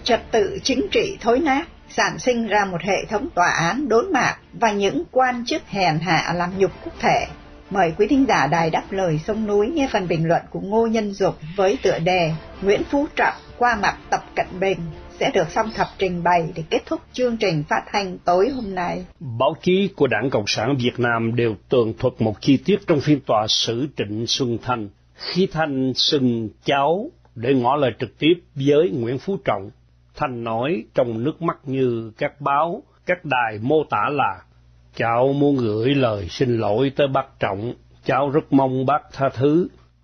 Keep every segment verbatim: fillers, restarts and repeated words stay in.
trật tự chính trị thối nát, sản sinh ra một hệ thống tòa án đốn mạc và những quan chức hèn hạ làm nhục quốc thể. Mời quý thính giả Đài Đáp Lời Sông Núi nghe phần bình luận của Ngô Nhân Dục với tựa đề Nguyễn Phú Trọng qua mặt Tập Cận Bình sẽ được song thập trình bày để kết thúc chương trình phát thanh tối hôm nay. Báo chí của Đảng Cộng sản Việt Nam đều tường thuật một chi tiết trong phiên tòa xử Trịnh Xuân Thanh, khi Thanh xưng cháu để ngỏ lời trực tiếp với Nguyễn Phú Trọng. Thanh nói trong nước mắt như các báo, các đài mô tả là: cháu muốn gửi lời xin lỗi tới bác Trọng, cháu rất mong bác tha thứ.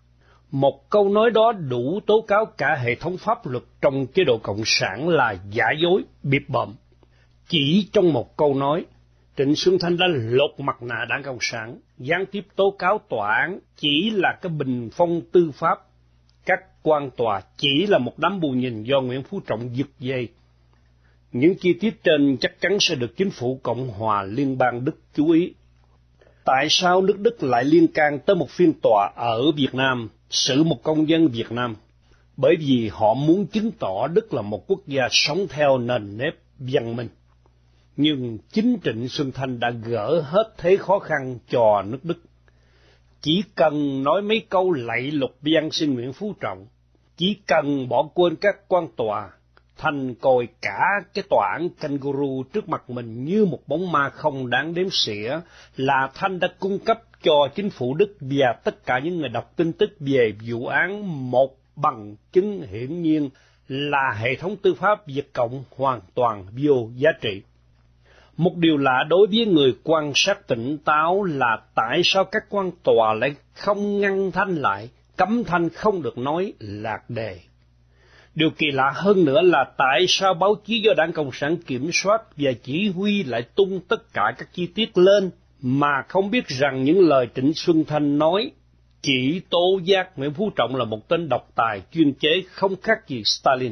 Một câu nói đó đủ tố cáo cả hệ thống pháp luật trong chế độ Cộng sản là giả dối, bịp bợm. Chỉ trong một câu nói, Trịnh Xuân Thanh đã lột mặt nạ Đảng Cộng sản, gián tiếp tố cáo tòa án chỉ là cái bình phong tư pháp, các quan tòa chỉ là một đám bù nhìn do Nguyễn Phú Trọng giật dây. Những chi tiết trên chắc chắn sẽ được chính phủ Cộng hòa Liên bang Đức chú ý. Tại sao nước Đức lại liên can tới một phiên tòa ở Việt Nam, xử một công dân Việt Nam? Bởi vì họ muốn chứng tỏ Đức là một quốc gia sống theo nền nếp văn minh. Nhưng chính Trịnh Xuân Thanh đã gỡ hết thế khó khăn cho nước Đức. Chỉ cần nói mấy câu lạy lục van xin Nguyễn Phú Trọng, chỉ cần bỏ quên các quan tòa, Thanh coi cả cái tòa án kangaroo trước mặt mình như một bóng ma không đáng đếm xỉa, là Thanh đã cung cấp cho chính phủ Đức và tất cả những người đọc tin tức về vụ án một bằng chứng hiển nhiên là hệ thống tư pháp Việt Cộng hoàn toàn vô giá trị. Một điều lạ đối với người quan sát tỉnh táo là tại sao các quan tòa lại không ngăn Thanh lại, cấm Thanh không được nói lạc đề. Điều kỳ lạ hơn nữa là tại sao báo chí do Đảng Cộng sản kiểm soát và chỉ huy lại tung tất cả các chi tiết lên mà không biết rằng những lời Trịnh Xuân Thanh nói chỉ tố giác Nguyễn Phú Trọng là một tên độc tài chuyên chế không khác gì Stalin.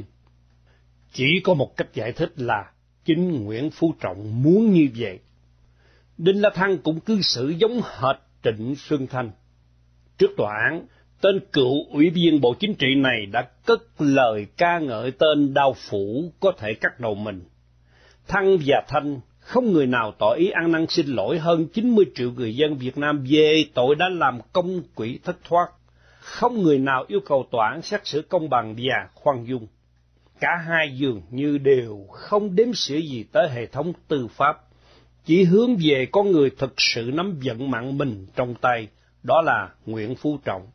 Chỉ có một cách giải thích là chính Nguyễn Phú Trọng muốn như vậy. Đinh La Thăng cũng cư xử giống hệt Trịnh Xuân Thanh. Trước tòa án, tên cựu ủy viên Bộ Chính trị này đã cất lời ca ngợi tên đao phủ có thể cắt đầu mình. Thăng và Thanh không người nào tỏ ý ăn năn xin lỗi hơn chín mươi triệu người dân Việt Nam về tội đã làm công quỹ thất thoát. Không người nào yêu cầu tòa án xét xử công bằng và khoan dung. Cả hai dường như đều không đếm xỉa gì tới hệ thống tư pháp, chỉ hướng về con người thực sự nắm vận mạng mình trong tay, đó là Nguyễn Phú Trọng.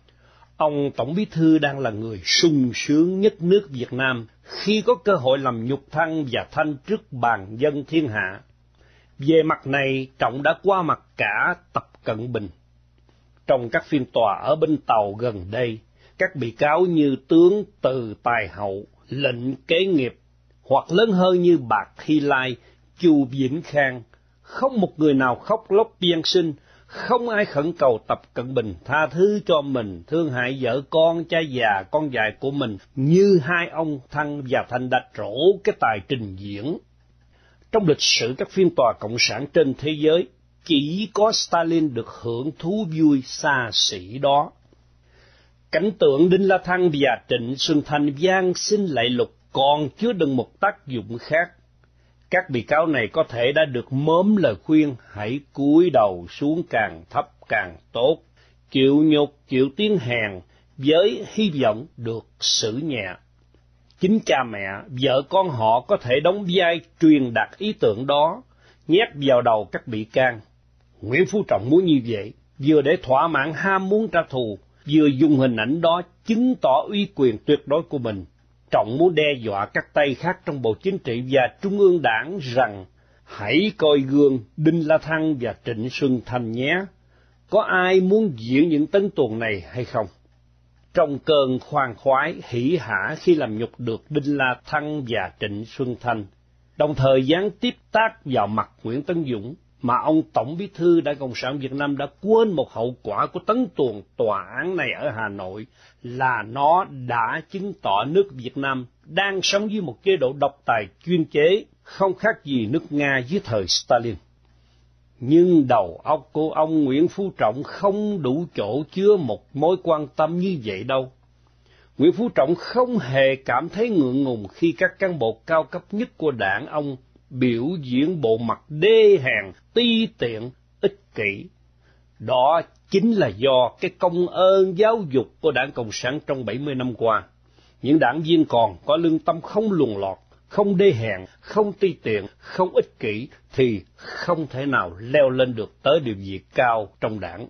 Ông Tổng Bí thư đang là người sung sướng nhất nước Việt Nam khi có cơ hội làm nhục Thăng và Thanh trước bàn dân thiên hạ. Về mặt này, Trọng đã qua mặt cả Tập Cận Bình. Trong các phiên tòa ở bên Tàu gần đây, các bị cáo như tướng Từ Tài Hậu, Lệnh Kế Nghiệp, hoặc lớn hơn như Bạc Hy Lai, Chu Vĩnh Khang, không một người nào khóc lóc van xin, không ai khẩn cầu Tập Cận Bình tha thứ cho mình, thương hại vợ con, cha già, con dại của mình, như hai ông Thăng và Thanh đã trổ cái tài trình diễn. Trong lịch sử các phiên tòa cộng sản trên thế giới, chỉ có Stalin được hưởng thú vui xa xỉ đó. Cảnh tượng Đinh La Thăng và Trịnh Xuân Thanh van xin lạy lục còn chứa đựng một tác dụng khác. Các bị cáo này có thể đã được mớm lời khuyên hãy cúi đầu xuống càng thấp càng tốt, chịu nhục chịu tiếng hèn với hy vọng được xử nhẹ. Chính cha mẹ, vợ con họ có thể đóng vai truyền đạt ý tưởng đó, nhét vào đầu các bị can. Nguyễn Phú Trọng muốn như vậy, vừa để thỏa mãn ham muốn trả thù, vừa dùng hình ảnh đó chứng tỏ uy quyền tuyệt đối của mình. Trọng muốn đe dọa các tay khác trong Bộ Chính trị và Trung ương Đảng rằng hãy coi gương Đinh La Thăng và Trịnh Xuân Thanh nhé. Có ai muốn diễn những tấn tuồng này hay không? Trong cơn khoan khoái hỉ hả khi làm nhục được Đinh La Thăng và Trịnh Xuân Thanh, đồng thời gián tiếp tác vào mặt Nguyễn Tấn Dũng, mà ông Tổng Bí thư Đảng Cộng sản Việt Nam đã quên một hậu quả của tấn tuồng tòa án này ở Hà Nội là nó đã chứng tỏ nước Việt Nam đang sống dưới một chế độ độc tài chuyên chế, không khác gì nước Nga dưới thời Stalin. Nhưng đầu óc của ông Nguyễn Phú Trọng không đủ chỗ chứa một mối quan tâm như vậy đâu. Nguyễn Phú Trọng không hề cảm thấy ngượng ngùng khi các cán bộ cao cấp nhất của đảng ông biểu diễn bộ mặt đê hèn, ti tiện, ích kỷ. Đó chính là do cái công ơn giáo dục của Đảng Cộng sản trong bảy mươi năm qua. Những đảng viên còn có lương tâm không luồn lọt, không đê hèn, không ti tiện, không ích kỷ thì không thể nào leo lên được tới địa vị cao trong đảng.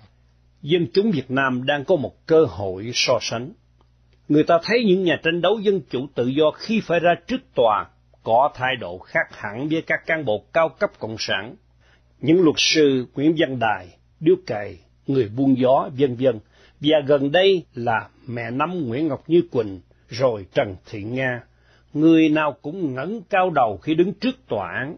Dân chúng Việt Nam đang có một cơ hội so sánh. Người ta thấy những nhà tranh đấu dân chủ tự do khi phải ra trước tòa có thái độ khác hẳn với các cán bộ cao cấp cộng sản. Những luật sư Nguyễn Văn Đài, Điếu Cày, người buôn gió, vân vân, và gần đây là mẹ nắm Nguyễn Ngọc Như Quỳnh, rồi Trần Thị Nga, người nào cũng ngẩng cao đầu khi đứng trước tòa án.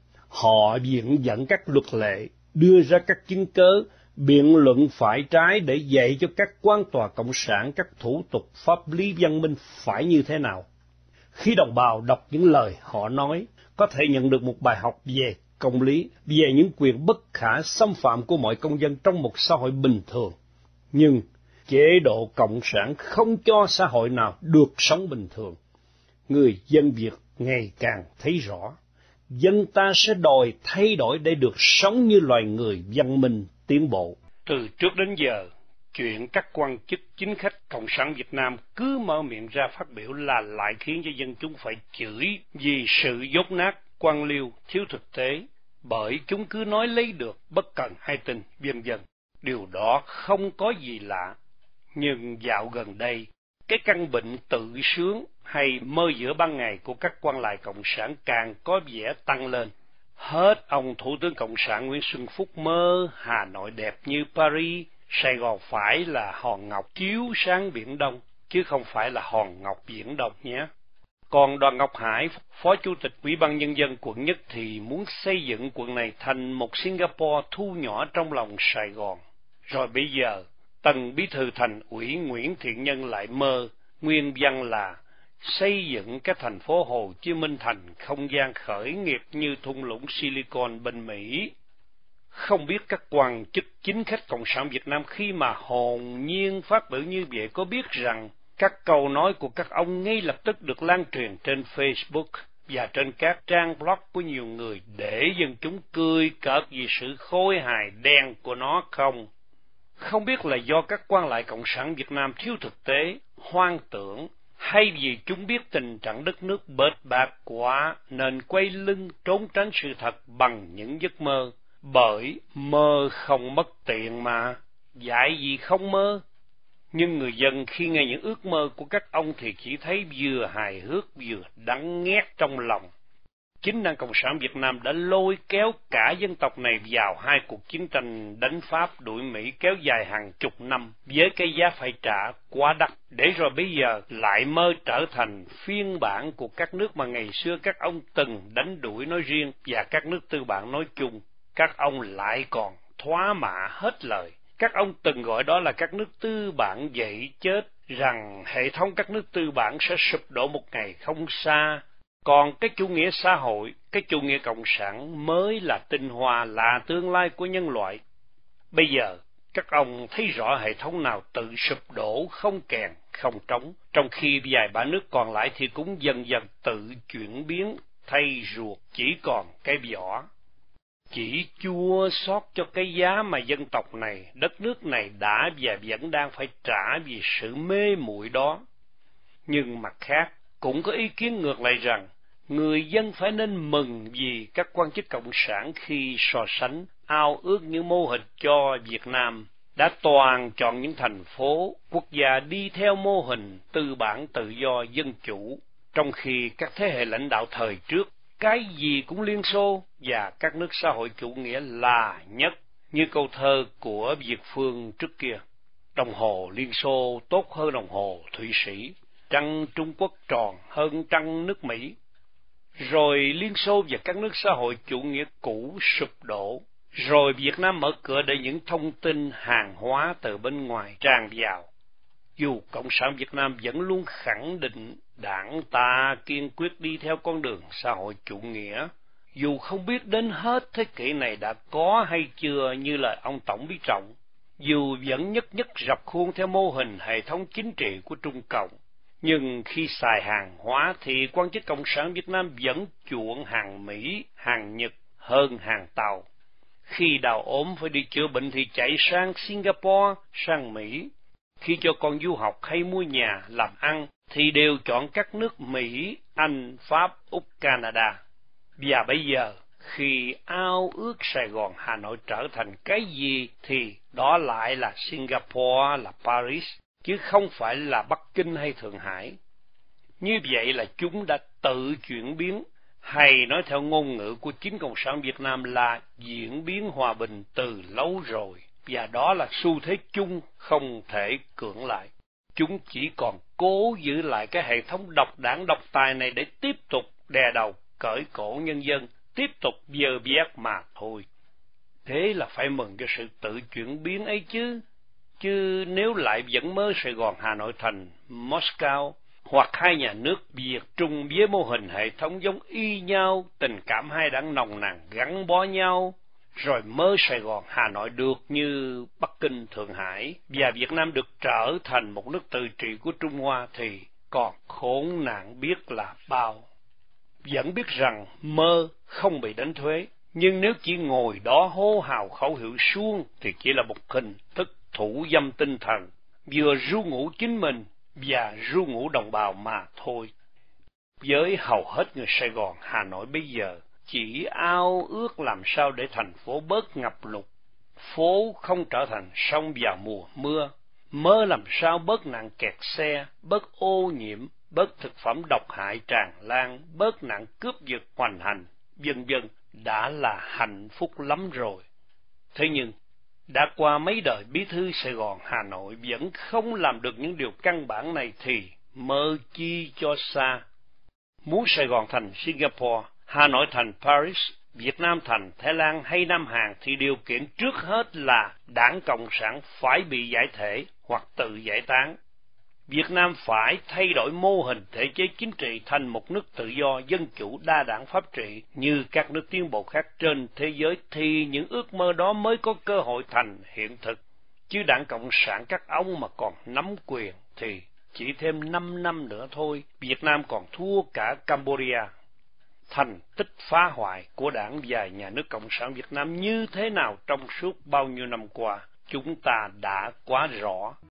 Họ viện dẫn các luật lệ, đưa ra các chứng cớ, biện luận phải trái để dạy cho các quan tòa cộng sản các thủ tục pháp lý văn minh phải như thế nào. Khi đồng bào đọc những lời họ nói, có thể nhận được một bài học về công lý, về những quyền bất khả xâm phạm của mọi công dân trong một xã hội bình thường. Nhưng chế độ cộng sản không cho xã hội nào được sống bình thường. Người dân Việt ngày càng thấy rõ, dân ta sẽ đòi thay đổi để được sống như loài người văn minh tiến bộ. Từ trước đến giờ, chuyện các quan chức chính khách Cộng sản Việt Nam cứ mở miệng ra phát biểu là lại khiến cho dân chúng phải chửi vì sự dốt nát, quan liêu, thiếu thực tế, bởi chúng cứ nói lấy được, bất cần hay tin, vân vân. Điều đó không có gì lạ. Nhưng dạo gần đây, cái căn bệnh tự sướng hay mơ giữa ban ngày của các quan lại Cộng sản càng có vẻ tăng lên. Hết ông Thủ tướng Cộng sản Nguyễn Xuân Phúc mơ Hà Nội đẹp như Paris, Sài Gòn phải là hòn ngọc chiếu sáng Biển Đông, chứ không phải là hòn ngọc Biển Đông nhé. Còn Đoàn Ngọc Hải, Phó Chủ tịch Ủy ban Nhân dân quận Nhất thì muốn xây dựng quận này thành một Singapore thu nhỏ trong lòng Sài Gòn. Rồi bây giờ, Tần Bí thư Thành ủy Nguyễn Thiện Nhân lại mơ, nguyên văn là xây dựng cái thành phố Hồ Chí Minh thành không gian khởi nghiệp như thung lũng Silicon bên Mỹ. Không biết các quan chức chính khách Cộng sản Việt Nam khi mà hồn nhiên phát biểu như vậy có biết rằng các câu nói của các ông ngay lập tức được lan truyền trên Facebook và trên các trang blog của nhiều người để dân chúng cười cợt vì sự khôi hài đen của nó không? Không biết là do các quan lại Cộng sản Việt Nam thiếu thực tế, hoang tưởng, hay vì chúng biết tình trạng đất nước bết bát quá nên quay lưng trốn tránh sự thật bằng những giấc mơ. Bởi mơ không mất tiền mà, dạy gì không mơ. Nhưng người dân khi nghe những ước mơ của các ông thì chỉ thấy vừa hài hước vừa đắng nghét trong lòng. Chính Đảng Cộng sản Việt Nam đã lôi kéo cả dân tộc này vào hai cuộc chiến tranh đánh Pháp đuổi Mỹ kéo dài hàng chục năm với cái giá phải trả quá đắt, để rồi bây giờ lại mơ trở thành phiên bản của các nước mà ngày xưa các ông từng đánh đuổi nói riêng và các nước tư bản nói chung. Các ông lại còn thoá mạ hết lời. Các ông từng gọi đó là các nước tư bản dậy chết, rằng hệ thống các nước tư bản sẽ sụp đổ một ngày không xa. Còn cái chủ nghĩa xã hội, cái chủ nghĩa cộng sản mới là tinh hoa, là tương lai của nhân loại. Bây giờ, các ông thấy rõ hệ thống nào tự sụp đổ, không kèn, không trống, trong khi vài ba nước còn lại thì cũng dần dần tự chuyển biến, thay ruột chỉ còn cái vỏ. Chỉ chua xót cho cái giá mà dân tộc này, đất nước này đã và vẫn đang phải trả vì sự mê muội đó. Nhưng mặt khác, cũng có ý kiến ngược lại rằng, người dân phải nên mừng vì các quan chức cộng sản khi so sánh, ao ước những mô hình cho Việt Nam, đã toàn chọn những thành phố, quốc gia đi theo mô hình tư bản tự do dân chủ, trong khi các thế hệ lãnh đạo thời trước, cái gì cũng Liên Xô và các nước xã hội chủ nghĩa là nhất, như câu thơ của Việt Phương trước kia. Đồng hồ Liên Xô tốt hơn đồng hồ Thụy Sĩ, trăng Trung Quốc tròn hơn trăng nước Mỹ. Rồi Liên Xô và các nước xã hội chủ nghĩa cũ sụp đổ, rồi Việt Nam mở cửa để những thông tin hàng hóa từ bên ngoài tràn vào. Dù Cộng sản Việt Nam vẫn luôn khẳng định đảng ta kiên quyết đi theo con đường xã hội chủ nghĩa, dù không biết đến hết thế kỷ này đã có hay chưa như lời ông Tổng Bí Trọng, dù vẫn nhất nhất rập khuôn theo mô hình hệ thống chính trị của Trung Cộng. Nhưng khi xài hàng hóa thì quan chức Cộng sản Việt Nam vẫn chuộng hàng Mỹ, hàng Nhật hơn hàng Tàu. Khi đau ốm phải đi chữa bệnh thì chạy sang Singapore, sang Mỹ. Khi cho con du học hay mua nhà, làm ăn thì đều chọn các nước Mỹ, Anh, Pháp, Úc, Canada. Và bây giờ, khi ao ước Sài Gòn, Hà Nội trở thành cái gì thì đó lại là Singapore, là Paris, chứ không phải là Bắc Kinh hay Thượng Hải. Như vậy là chúng đã tự chuyển biến, hay nói theo ngôn ngữ của chính Cộng sản Việt Nam là diễn biến hòa bình từ lâu rồi, và đó là xu thế chung không thể cưỡng lại. Chúng chỉ còn cố giữ lại cái hệ thống độc đảng độc tài này để tiếp tục đè đầu, cởi cổ nhân dân, tiếp tục dơ bét mà thôi. Thế là phải mừng cho sự tự chuyển biến ấy chứ. Chứ nếu lại vẫn mơ Sài Gòn, Hà Nội thành Moscow, hoặc hai nhà nước Việt Trung với mô hình hệ thống giống y nhau, tình cảm hai đảng nồng nàn gắn bó nhau, rồi mơ Sài Gòn, Hà Nội được như Bắc Kinh, Thượng Hải, và Việt Nam được trở thành một nước tự trị của Trung Hoa thì còn khốn nạn biết là bao. Vẫn biết rằng mơ không bị đánh thuế, nhưng nếu chỉ ngồi đó hô hào khẩu hiệu suông thì chỉ là một hình thức thủ dâm tinh thần, vừa ru ngủ chính mình và ru ngủ đồng bào mà thôi. Với hầu hết người Sài Gòn, Hà Nội bây giờ chỉ ao ước làm sao để thành phố bớt ngập lụt, phố không trở thành sông vào mùa mưa, mơ làm sao bớt nạn kẹt xe, bớt ô nhiễm, bớt thực phẩm độc hại tràn lan, bớt nạn cướp giật hoành hành, vân vân, đã là hạnh phúc lắm rồi. Thế nhưng, đã qua mấy đời bí thư Sài Gòn, Hà Nội vẫn không làm được những điều căn bản này thì mơ chi cho xa. Muốn Sài Gòn thành Singapore, Hà Nội thành Paris, Việt Nam thành Thái Lan hay Nam Hàn thì điều kiện trước hết là Đảng Cộng sản phải bị giải thể hoặc tự giải tán. Việt Nam phải thay đổi mô hình thể chế chính trị thành một nước tự do, dân chủ, đa đảng pháp trị như các nước tiến bộ khác trên thế giới thì những ước mơ đó mới có cơ hội thành hiện thực. Chứ Đảng Cộng sản các ông mà còn nắm quyền thì chỉ thêm năm năm nữa thôi, Việt Nam còn thua cả Cambodia. Thành tích phá hoại của Đảng và Nhà nước Cộng sản Việt Nam như thế nào trong suốt bao nhiêu năm qua, chúng ta đã quá rõ.